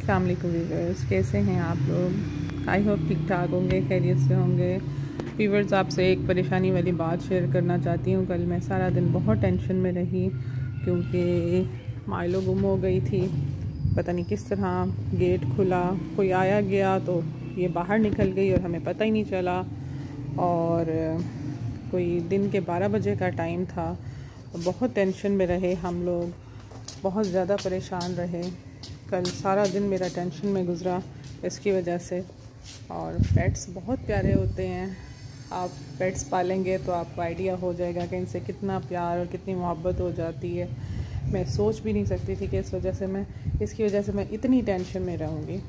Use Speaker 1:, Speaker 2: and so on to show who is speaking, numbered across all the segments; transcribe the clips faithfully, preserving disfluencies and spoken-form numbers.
Speaker 1: अस्सलाम वालेकुम व्यूअर्स, कैसे हैं आप लोग? आई होप ठीक ठाक होंगे, खैरियत से होंगे। व्यूअर्स, आपसे एक परेशानी वाली बात शेयर करना चाहती हूँ। कल मैं सारा दिन बहुत टेंशन में रही क्योंकि माइलो गुम हो गई थी। पता नहीं किस तरह गेट खुला, कोई आया गया तो ये बाहर निकल गई और हमें पता ही नहीं चला। और कोई दिन के बारह बजे का टाइम था। बहुत टेंशन में रहे हम लोग, बहुत ज़्यादा परेशान रहे। कल सारा दिन मेरा टेंशन में गुज़रा इसकी वजह से। और पेट्स बहुत प्यारे होते हैं। आप पेट्स पालेंगे तो आपको आइडिया हो जाएगा कि इनसे कितना प्यार और कितनी मोहब्बत हो जाती है। मैं सोच भी नहीं सकती थी कि इस वजह से मैं इसकी वजह से मैं इतनी टेंशन में रहूँगी।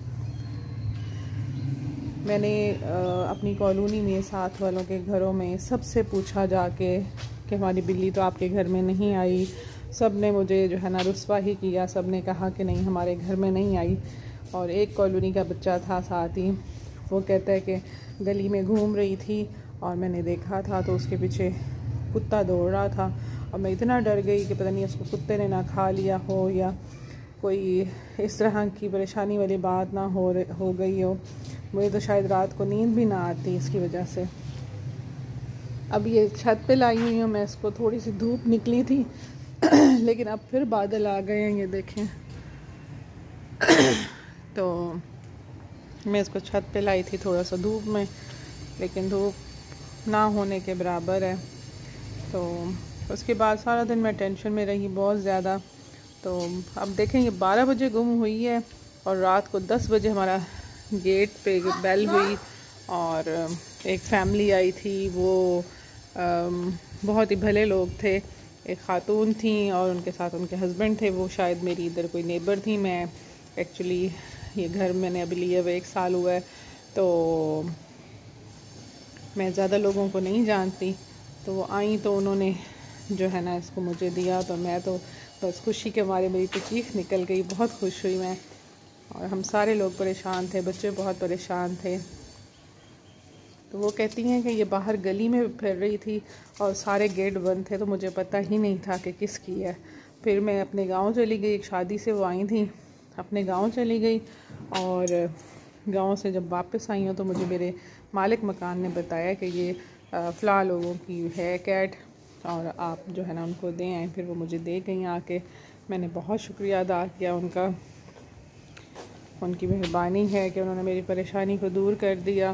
Speaker 1: मैंने अपनी कॉलोनी में साथ वालों के घरों में सबसे पूछा जाके कि हमारी बिल्ली तो आपके घर में नहीं आई। सब ने मुझे जो है ना रुस्वा ही किया। सब ने कहा कि नहीं, हमारे घर में नहीं आई। और एक कॉलोनी का बच्चा था साथ ही, वो कहता है कि गली में घूम रही थी और मैंने देखा था तो उसके पीछे कुत्ता दौड़ रहा था और मैं इतना डर गई कि पता नहीं उसको कुत्ते ने ना खा लिया हो या कोई इस तरह की परेशानी वाली बात ना हो हो गई हो। मुझे तो शायद रात को नींद भी ना आती इसकी वजह से। अब ये छत पे लाई हुई हूँ मैं इसको, थोड़ी सी धूप निकली थी लेकिन अब फिर बादल आ गए हैं, ये देखें। तो मैं इसको छत पे लाई थी थोड़ा सा धूप में, लेकिन धूप ना होने के बराबर है। तो उसके बाद सारा दिन मैं टेंशन में रही बहुत ज़्यादा। तो अब देखेंगे बारह बजे गुम हुई है और रात को दस बजे हमारा गेट पे बेल हुई और एक फैमिली आई थी। वो आम, बहुत ही भले लोग थे। एक ख़ातून थी और उनके साथ उनके हस्बैंड थे। वो शायद मेरी इधर कोई नेबर थी। मैं एक्चुअली ये घर मैंने अभी लिए हुए एक साल हुआ है, तो मैं ज़्यादा लोगों को नहीं जानती। तो वो आई तो उन्होंने जो है ना इसको मुझे दिया, तो मैं तो बस खुशी के मारे मेरी तो चीख निकल गई। बहुत खुश हुई मैं। और हम सारे लोग परेशान थे, बच्चे बहुत परेशान थे। तो वो कहती हैं कि ये बाहर गली में फिर रही थी और सारे गेट बंद थे, तो मुझे पता ही नहीं था कि किसकी है। फिर मैं अपने गांव चली गई, एक शादी से वो आई थी, अपने गांव चली गई। और गांव से जब वापस आई हूँ तो मुझे मेरे मालिक मकान ने बताया कि ये फ़लाँ लोगों की है कैट और आप जो है ना उनको दें आए। फिर वो मुझे दे गई आके। मैंने बहुत शुक्रिया अदा किया उनका। उनकी मेहरबानी है कि उन्होंने मेरी परेशानी को दूर कर दिया।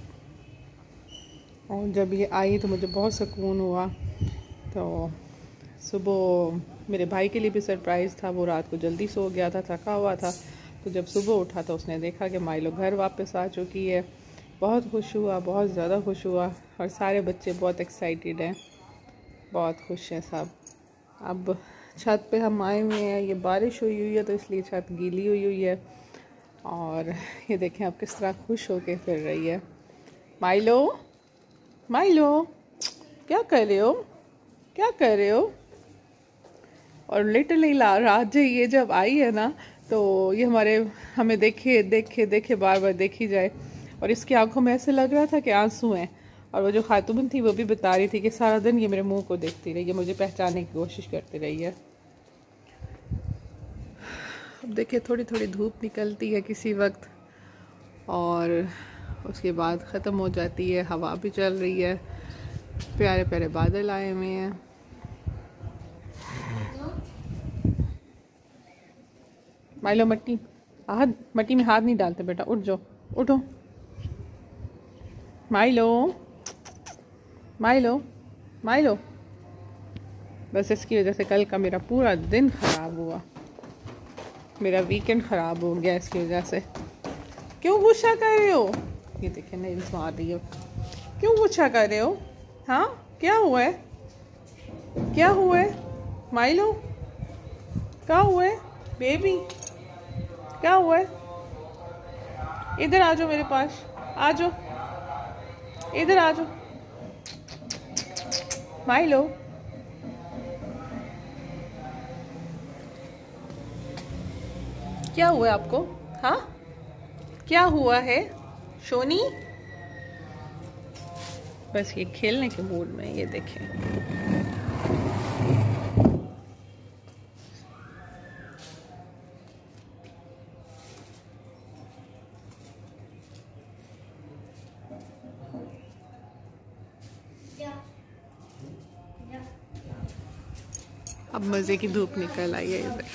Speaker 1: और जब ये आई तो मुझे बहुत सुकून हुआ। तो सुबह मेरे भाई के लिए भी सरप्राइज़ था। वो रात को जल्दी सो गया था, थका हुआ था। तो जब सुबह उठा तो उसने देखा कि माइलो घर वापस आ चुकी है। बहुत खुश हुआ, बहुत ज़्यादा खुश हुआ। और सारे बच्चे बहुत एक्साइटेड हैं, बहुत खुश हैं सब। अब छत पे हम आए हुए हैं। ये बारिश हुई हुई है तो इसलिए छत गीली हुई हुई है। और ये देखें अब किस तरह खुश होके फिर रही है। माइलो, माइलो, क्या कर रहे हो, क्या कर रहे हो? और लिटरली रात जो ये जब आई है ना, तो ये हमारे हमें देखे देखे देखे बार बार देखी जाए। और इसकी आंखों में ऐसे लग रहा था कि आंसू हैं। और वो जो खातून थी वो भी बता रही थी कि सारा दिन ये मेरे मुंह को देखती रही है, मुझे पहचानने की कोशिश करती रही है। अब देखिए थोड़ी थोड़ी धूप निकलती है किसी वक्त और उसके बाद ख़त्म हो जाती है। हवा भी चल रही है, प्यारे प्यारे बादल आए हुए हैं। माइलो, मट्टी हाथ मट्टी में हाथ नहीं डालते बेटा, उठ जाओ, उठो। Milo, Milo, Milo. बस इसकी वजह से कल का मेरा पूरा दिन ख़राब हुआ, मेरा वीकेंड ख़राब हो गया इसकी वजह से। क्यों गुस्सा कर रहे हो? ये देखिए नेल्स मार रही हो। क्यों गुस्सा कर रहे हो? हाँ, क्या हुआ है, क्या हुआ है? माइलो, क्या हुआ है बेबी, क्या हुआ है? इधर आ जाओ मेरे पास, आ जाओ, इधर आ जाओ। माइलो, क्या हुआ है आपको? हाँ, क्या हुआ है शोनी? बस ये खेलने के मूड में, ये देखें। अब मज़े की धूप निकल आई है इधर।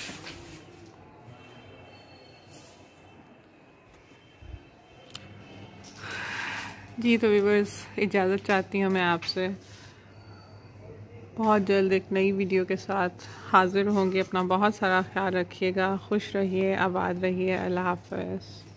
Speaker 1: जी तो व्यूअर्स, इजाज़त चाहती हूँ मैं आपसे। बहुत जल्द एक नई वीडियो के साथ हाज़िर होंगे। अपना बहुत सारा ख्याल रखिएगा, खुश रहिए, आबाद रहिए। अल्लाह हाफ़िज़।